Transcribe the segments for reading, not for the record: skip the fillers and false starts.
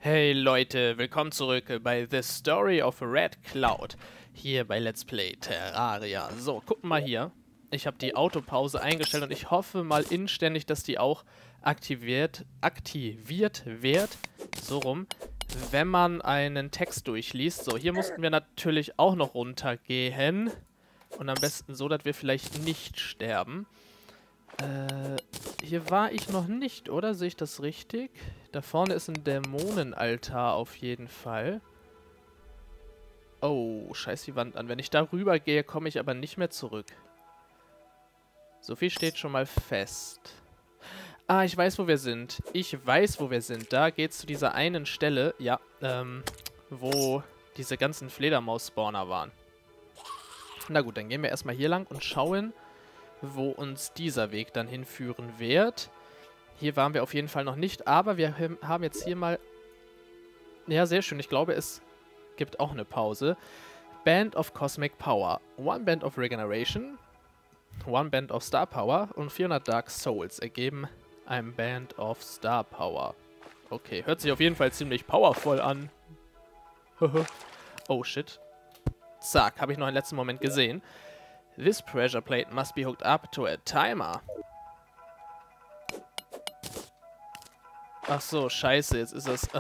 Hey Leute, willkommen zurück bei The Story of Red Cloud. Hier bei Let's Play Terraria. So, gucken mal hier. Ich habe die Autopause eingestellt und ich hoffe mal inständig, dass die auch aktiviert wird. So rum. Wenn man einen Text durchliest. So, hier mussten wir natürlich auch noch runtergehen. Und am besten so, dass wir vielleicht nicht sterben. Hier war ich noch nicht, oder? Sehe ich das richtig? Da vorne ist ein Dämonenaltar auf jeden Fall. Oh, scheiß die Wand an. Wenn ich da rüber gehe, komme ich aber nicht mehr zurück. So viel steht schon mal fest. Ah, ich weiß, wo wir sind. Da geht's zu dieser einen Stelle, ja, wo diese ganzen Fledermaus-Spawner waren. Na gut, dann gehen wir erstmal hier lang und schauen, wo uns dieser Weg dann hinführen wird. Hier waren wir auf jeden Fall noch nicht, aber wir haben jetzt hier mal... Ja, sehr schön. Ich glaube, es gibt auch eine Pause. Band of Cosmic Power. One Band of Regeneration. One Band of Star Power. Und 400 Dark Souls ergeben ein Band of Star Power. Okay, hört sich auf jeden Fall ziemlich powervoll an. Oh, shit. Zack, habe ich noch im letzten Moment gesehen. This pressure plate must be hooked up to a timer. Ach so, scheiße, jetzt ist es...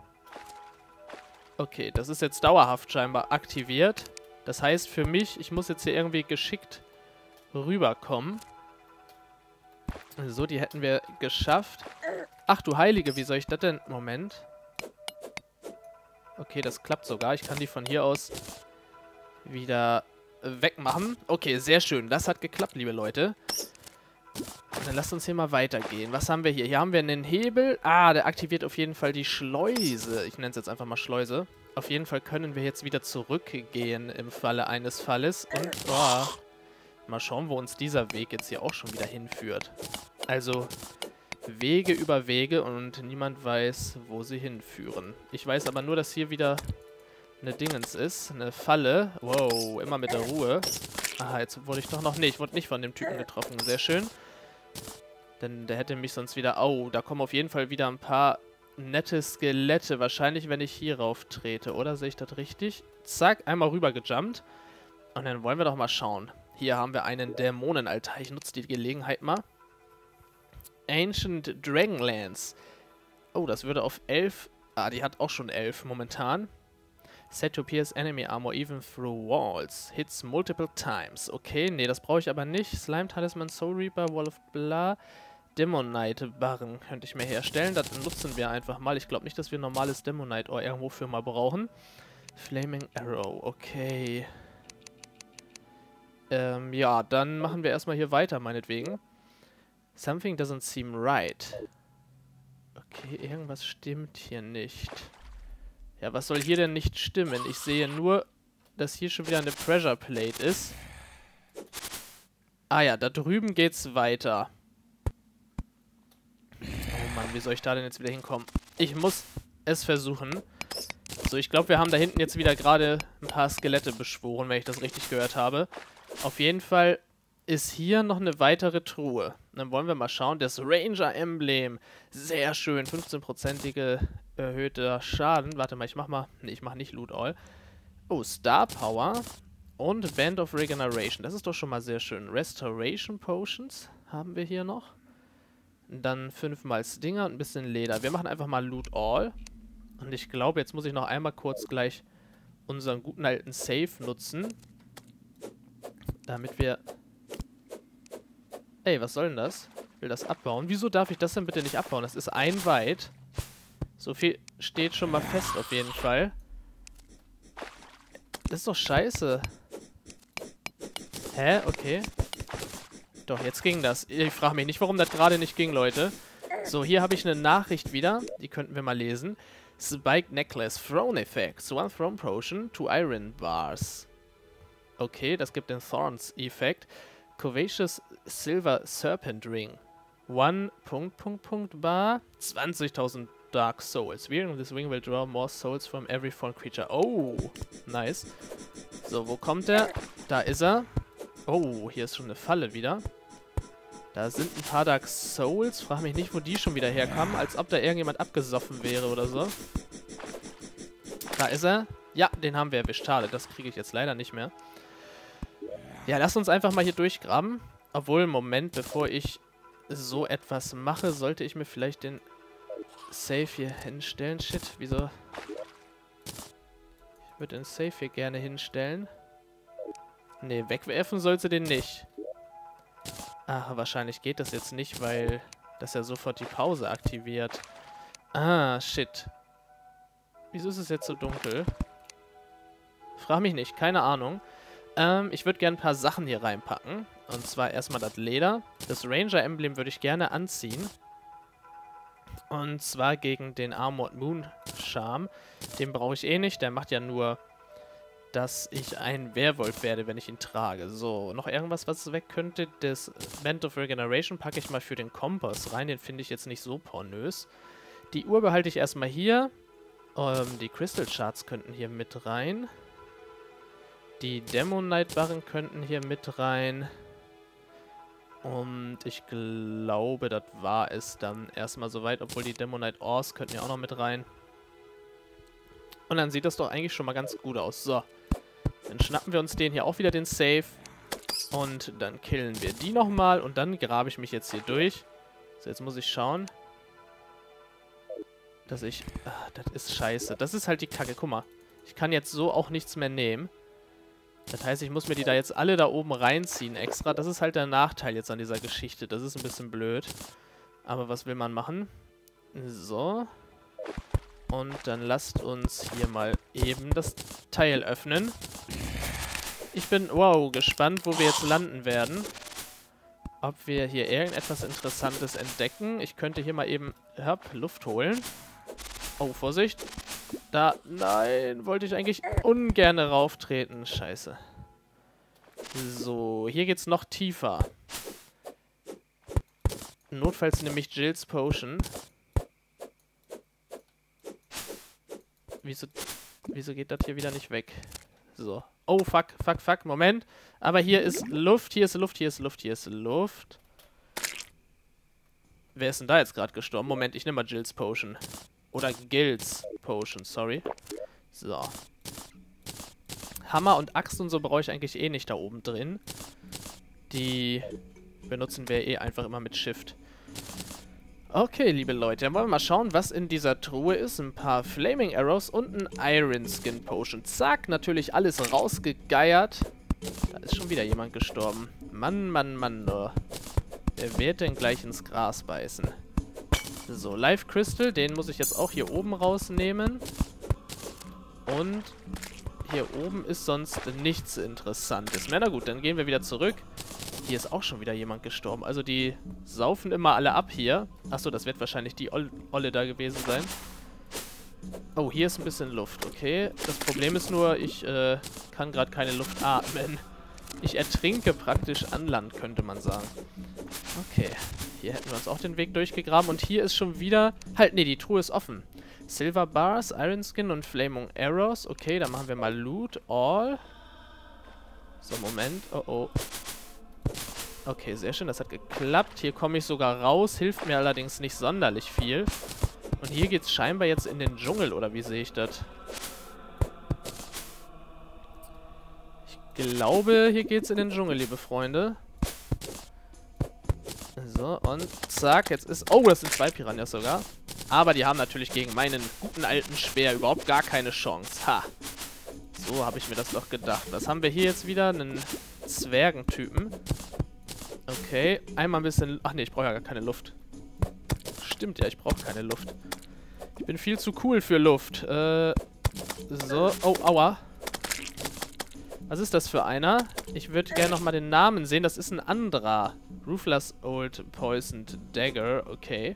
Okay, das ist jetzt dauerhaft scheinbar aktiviert. Das heißt für mich, ich muss jetzt hier irgendwie geschickt rüberkommen. So, die hätten wir geschafft. Ach du Heilige, wie soll ich das denn... Moment. Okay, das klappt sogar. Ich kann die von hier aus wieder wegmachen. Okay, sehr schön. Das hat geklappt, liebe Leute. Dann lasst uns hier mal weitergehen. Was haben wir hier? Hier haben wir einen Hebel. Ah, der aktiviert auf jeden Fall die Schleuse. Ich nenne es jetzt einfach mal Schleuse. Auf jeden Fall können wir jetzt wieder zurückgehen im Falle eines Falles. Und, oh, mal schauen, wo uns dieser Weg jetzt hier auch schon wieder hinführt. Also, Wege über Wege und niemand weiß, wo sie hinführen. Ich weiß aber nur, dass hier wieder eine Dingens ist. Eine Falle. Wow, immer mit der Ruhe. Aha, jetzt wurde ich doch noch nicht. Ich wurde nicht von dem Typen getroffen. Sehr schön. Denn der hätte mich sonst wieder... Oh, da kommen auf jeden Fall wieder ein paar nette Skelette. Wahrscheinlich, wenn ich hier rauf trete. Oder sehe ich das richtig? Zack, einmal rüber gejumpt. Und dann wollen wir doch mal schauen. Hier haben wir einen Dämonenaltar. Ich nutze die Gelegenheit mal. Ancient Dragonlance. Oh, das würde auf 11... Ah, die hat auch schon 11 momentan. Set to pierce enemy armor even through walls. Hits multiple times. Okay, nee, das brauche ich aber nicht. Slime Talisman, Soul Reaper, Wall of Blah, Demonite Barren könnte ich mir herstellen. Das nutzen wir einfach mal. Ich glaube nicht, dass wir normales Demonite Ore irgendwo für mal brauchen. Flaming Arrow, okay. Ja, dann machen wir erstmal hier weiter, meinetwegen. Something doesn't seem right. Okay, irgendwas stimmt hier nicht. Ja, was soll hier denn nicht stimmen? Ich sehe nur, dass hier schon wieder eine Pressure Plate ist. Ah ja, da drüben geht's weiter. Oh Mann, wie soll ich da denn jetzt wieder hinkommen? Ich muss es versuchen. So, ich glaube, wir haben da hinten jetzt wieder gerade ein paar Skelette beschworen, wenn ich das richtig gehört habe. Auf jeden Fall ist hier noch eine weitere Truhe. Dann wollen wir mal schauen. Das Ranger-Emblem. Sehr schön. 15%ige erhöhter Schaden. Warte mal, ich mach mal... Ne, ich mach nicht Loot All. Oh, Star Power. Und Band of Regeneration. Das ist doch schon mal sehr schön. Restoration Potions haben wir hier noch. Dann 5-mal Stinger und ein bisschen Leder. Wir machen einfach mal Loot All. Und ich glaube, jetzt muss ich noch einmal kurz gleich unseren guten alten Save nutzen. Damit wir... Ey, was soll denn das? Ich will das abbauen. Wieso darf ich das denn bitte nicht abbauen? Das ist ein weit. So viel steht schon mal fest auf jeden Fall. Das ist doch scheiße. Hä? Okay. Doch, jetzt ging das. Ich frage mich nicht, warum das gerade nicht ging, Leute. So, hier habe ich eine Nachricht wieder. Die könnten wir mal lesen. Spiked Necklace. Throne Effects. One Throne Potion. 2 Iron Bars. Okay, das gibt den Thorns-Effekt. Covacious Silver Serpent Ring. 1... Bar. 20.000 Dark Souls. Wearing this ring will draw more souls from every fallen creature. Oh, nice. So, wo kommt der? Da ist er. Oh, hier ist schon eine Falle wieder. Da sind ein paar Dark Souls. Frag mich nicht, wo die schon wieder herkamen. Als ob da irgendjemand abgesoffen wäre oder so. Da ist er. Ja, den haben wir erwischt. Schade, das kriege ich jetzt leider nicht mehr. Ja, lass uns einfach mal hier durchgraben. Obwohl, Moment, bevor ich so etwas mache, sollte ich mir vielleicht den Safe hier hinstellen. Shit, wieso? Ich würde den Safe hier gerne hinstellen. Ne, wegwerfen sollte den nicht. Ach, wahrscheinlich geht das jetzt nicht, weil das ja sofort die Pause aktiviert. Ah, shit. Wieso ist es jetzt so dunkel? Frag mich nicht, keine Ahnung. Ich würde gerne ein paar Sachen hier reinpacken. Und zwar erstmal das Leder. Das Ranger-Emblem würde ich gerne anziehen. Und zwar gegen den Armored Moon Charm. Den brauche ich eh nicht. Der macht ja nur, dass ich ein Werwolf werde, wenn ich ihn trage. So, noch irgendwas, was weg könnte. Das Band of Regeneration packe ich mal für den Kompass rein. Den finde ich jetzt nicht so pornös. Die Uhr behalte ich erstmal hier. Die Crystal Charts könnten hier mit rein. Die Demonite-Barren könnten hier mit rein. Und ich glaube, das war es dann erstmal soweit. Obwohl die Demonite Ores könnten ja auch noch mit rein. Und dann sieht das doch eigentlich schon mal ganz gut aus. So. Dann schnappen wir uns den hier auch wieder, den Safe. Und dann killen wir die nochmal. Und dann grabe ich mich jetzt hier durch. So, jetzt muss ich schauen. Dass ich... Ach, das ist scheiße. Das ist halt die Kacke. Guck mal. Ich kann jetzt so auch nichts mehr nehmen. Das heißt, ich muss mir die da jetzt alle da oben reinziehen extra. Das ist halt der Nachteil jetzt an dieser Geschichte. Das ist ein bisschen blöd. Aber was will man machen? So. Und dann lasst uns hier mal eben das Teil öffnen. Ich bin, wow, gespannt, wo wir jetzt landen werden. Ob wir hier irgendetwas Interessantes entdecken. Ich könnte hier mal eben, Luft holen. Oh, Vorsicht. Da, nein, wollte ich eigentlich ungern rauftreten. Scheiße. So, hier geht's noch tiefer. Notfalls nehme ich Jill's Potion. Wieso geht das hier wieder nicht weg? So. Oh, fuck, fuck, fuck, Moment. Aber hier ist Luft, hier ist Luft, hier ist Luft, hier ist Luft. Wer ist denn da jetzt gerade gestorben? Moment, ich nehme mal Jill's Potion. Oder Gil's Potion, sorry. So. Hammer und Axt und so brauche ich eigentlich eh nicht da oben drin. Die benutzen wir eh einfach immer mit Shift. Okay, liebe Leute, dann wollen wir mal schauen, was in dieser Truhe ist. Ein paar Flaming Arrows und ein Iron Skin Potion. Zack, natürlich alles rausgegeiert. Da ist schon wieder jemand gestorben. Mann, Mann, Mann, oh. Wer wird denn gleich ins Gras beißen? So, Life Crystal, den muss ich jetzt auch hier oben rausnehmen. Und hier oben ist sonst nichts Interessantes. Na gut, dann gehen wir wieder zurück. Hier ist auch schon wieder jemand gestorben. Also die saufen immer alle ab hier. Achso, das wird wahrscheinlich die Olle da gewesen sein. Oh, hier ist ein bisschen Luft, okay. Das Problem ist nur, ich kann gerade keine Luft atmen. Ich ertrinke praktisch an Land, könnte man sagen. Okay, hier hätten wir uns auch den Weg durchgegraben. Und hier ist schon wieder... Halt, nee, die Truhe ist offen. Silver Bars, Iron Skin und Flaming Arrows. Okay, dann machen wir mal Loot, All. So, Moment. Oh, oh. Okay, sehr schön, das hat geklappt. Hier komme ich sogar raus, hilft mir allerdings nicht sonderlich viel. Und hier geht es scheinbar jetzt in den Dschungel, oder wie sehe ich das? Ich glaube, hier geht es in den Dschungel, liebe Freunde. So, und zack, jetzt ist... Oh, das sind 2 Piranhas sogar. Aber die haben natürlich gegen meinen guten alten Speer überhaupt gar keine Chance. Ha! So habe ich mir das doch gedacht. Was haben wir hier jetzt wieder? Einen Zwergentypen. Okay, einmal ein bisschen... Ach nee, ich brauche ja gar keine Luft. Stimmt ja, ich brauche keine Luft. Ich bin viel zu cool für Luft. So, oh, aua. Was ist das für einer? Ich würde gerne nochmal den Namen sehen. Das ist ein anderer. Ruthless Old Poisoned Dagger. Okay.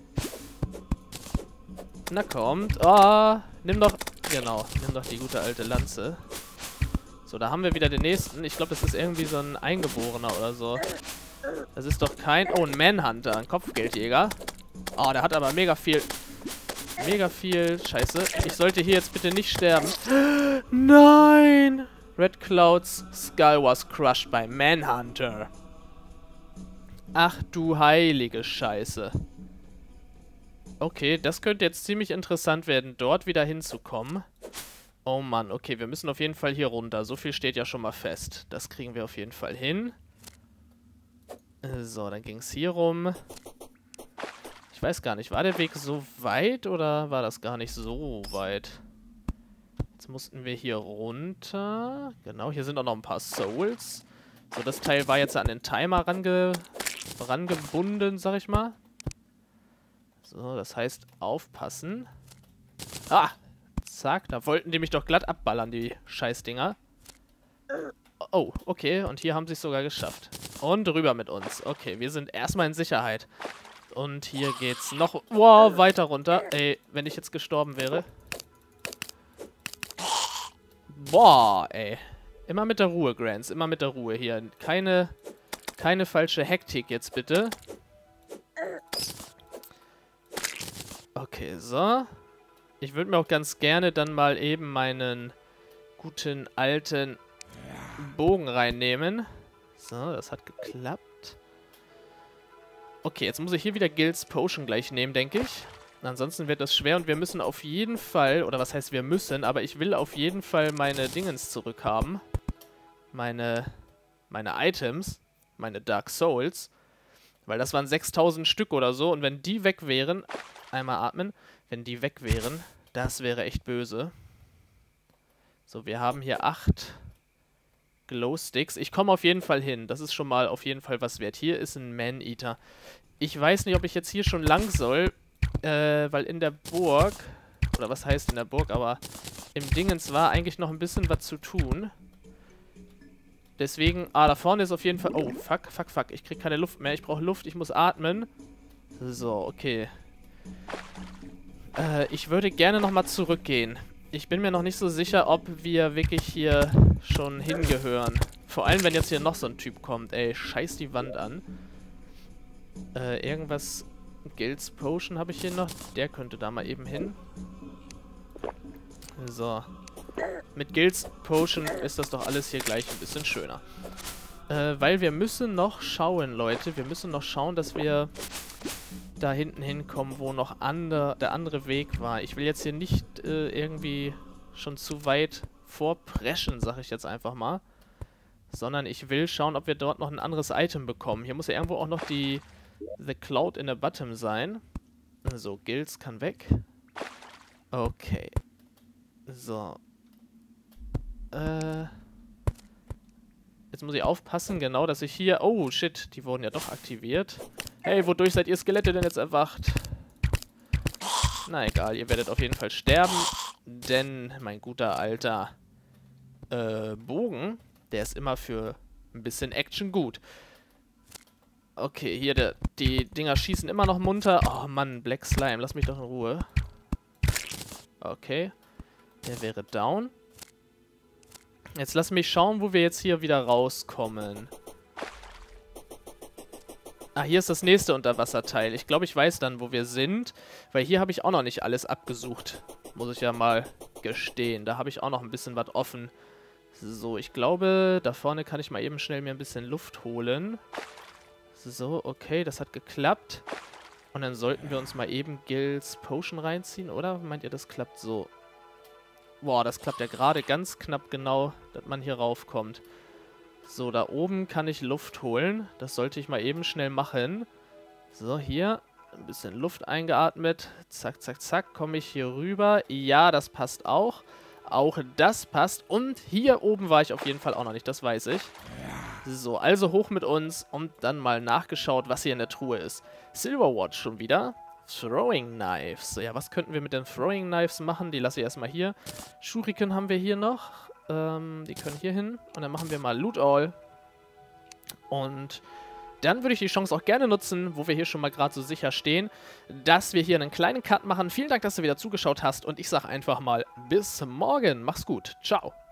Na kommt. Oh, nimm doch... Genau, nimm doch die gute alte Lanze. So, da haben wir wieder den nächsten. Ich glaube, das ist irgendwie so ein Eingeborener oder so. Das ist doch kein... Oh, ein Manhunter, ein Kopfgeldjäger. Oh, der hat aber mega viel... Mega viel... Scheiße. Ich sollte hier jetzt bitte nicht sterben. Nein! Red Cloud's skull was crushed by Manhunter. Ach du heilige Scheiße. Okay, das könnte jetzt ziemlich interessant werden, dort wieder hinzukommen. Oh Mann, okay, wir müssen auf jeden Fall hier runter. So viel steht ja schon mal fest. Das kriegen wir auf jeden Fall hin. So, dann ging es hier rum. Ich weiß gar nicht, war der Weg so weit oder war das gar nicht so weit? Jetzt mussten wir hier runter. Genau, hier sind auch noch ein paar Souls. So, das Teil war jetzt an den Timer rangebunden, sag ich mal. So, das heißt, aufpassen. Ah! Zack, da wollten die mich doch glatt abballern, die Scheißdinger. Oh, okay, und hier haben sie es sogar geschafft. Und rüber mit uns. Okay, wir sind erstmal in Sicherheit. Und hier geht's noch, wow, weiter runter. Ey, wenn ich jetzt gestorben wäre. Boah, ey. Immer mit der Ruhe, Grants, immer mit der Ruhe hier. Keine falsche Hektik jetzt bitte. Okay, so. Ich würde mir auch ganz gerne dann mal eben meinen guten alten Bogen reinnehmen. So, das hat geklappt. Okay, jetzt muss ich hier wieder Gil's Potion gleich nehmen, denke ich. Ansonsten wird das schwer und wir müssen auf jeden Fall, oder was heißt wir müssen, aber ich will auf jeden Fall meine Dingens zurückhaben. Meine Items, meine Dark Souls. Weil das waren 6000 Stück oder so und wenn die weg wären, einmal atmen, wenn die weg wären, das wäre echt böse. So, wir haben hier 8 Glowsticks. Ich komme auf jeden Fall hin. Das ist schon mal auf jeden Fall was wert. Hier ist ein Man-Eater. Ich weiß nicht, ob ich jetzt hier schon lang soll, weil in der Burg, oder was heißt in der Burg, aber im Dingens war eigentlich noch ein bisschen was zu tun. Deswegen, da vorne ist auf jeden Fall, oh, fuck, fuck, fuck, ich krieg keine Luft mehr, ich brauche Luft, ich muss atmen. So, okay. Ich würde gerne nochmal zurückgehen. Ich bin mir noch nicht so sicher, ob wir wirklich hier schon hingehören. Vor allem, wenn jetzt hier noch so ein Typ kommt. Ey, scheiß die Wand an. Irgendwas... Gil's Potion habe ich hier noch. Der könnte da mal eben hin. So. Mit Gil's Potion ist das doch alles hier gleich ein bisschen schöner. Weil wir müssen noch schauen, Leute. Wir müssen noch schauen, dass wir da hinten hinkommen, wo noch der andere Weg war. Ich will jetzt hier nicht irgendwie schon zu weit vorpreschen, sag ich jetzt einfach mal. Sondern ich will schauen, ob wir dort noch ein anderes Item bekommen. Hier muss ja irgendwo auch noch die The Cloud in the Bottom sein. So, Gil's kann weg. Okay. So. Jetzt muss ich aufpassen, genau, dass ich hier... Oh, shit, die wurden ja doch aktiviert. Hey, wodurch seid ihr Skelette denn jetzt erwacht? Na egal, ihr werdet auf jeden Fall sterben. Denn mein guter alter Bogen, der ist immer für ein bisschen Action gut. Okay, hier, die Dinger schießen immer noch munter. Oh Mann, Black Slime, lass mich doch in Ruhe. Okay, der wäre down. Jetzt lass mich schauen, wo wir jetzt hier wieder rauskommen. Ah, hier ist das nächste Unterwasserteil. Ich glaube, ich weiß dann, wo wir sind. Weil hier habe ich auch noch nicht alles abgesucht. Muss ich ja mal gestehen. Da habe ich auch noch ein bisschen was offen. So, ich glaube, da vorne kann ich mal eben schnell mir ein bisschen Luft holen. So, okay, das hat geklappt. Und dann sollten wir uns mal eben Gil's Potion reinziehen, oder? Meint ihr, das klappt so? Boah, das klappt ja gerade ganz knapp genau, dass man hier raufkommt. So, da oben kann ich Luft holen. Das sollte ich mal eben schnell machen. So, hier. Ein bisschen Luft eingeatmet. Zack, zack, zack. Komme ich hier rüber. Ja, das passt auch. Auch das passt. Und hier oben war ich auf jeden Fall auch noch nicht. Das weiß ich. So, also hoch mit uns und dann mal nachgeschaut, was hier in der Truhe ist. Silverwatch schon wieder. Throwing Knives. Ja, was könnten wir mit den Throwing Knives machen? Die lasse ich erstmal hier. Shuriken haben wir hier noch. Die können hier hin. Und dann machen wir mal Loot All. Und dann würde ich die Chance auch gerne nutzen, wo wir hier schon mal gerade so sicher stehen, dass wir hier einen kleinen Cut machen. Vielen Dank, dass du wieder zugeschaut hast. Und ich sage einfach mal bis morgen. Mach's gut. Ciao.